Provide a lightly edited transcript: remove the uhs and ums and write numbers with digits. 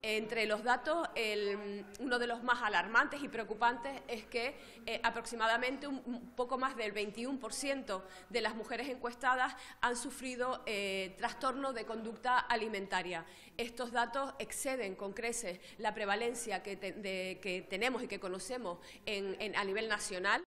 Entre los datos, uno de los más alarmantes y preocupantes es que aproximadamente un poco más del 21% de las mujeres encuestadas han sufrido trastorno de conducta alimentaria. Estos datos exceden con creces la prevalencia que tenemos y que conocemos a nivel nacional.